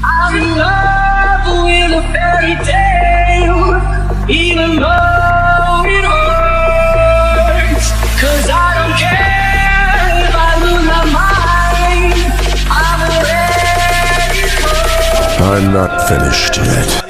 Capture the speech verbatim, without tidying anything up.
I'm in love with a fairy tale, even though it hurts. 'Cause I don't care if I lose my mind, I'm already hurt. I'm not finished yet.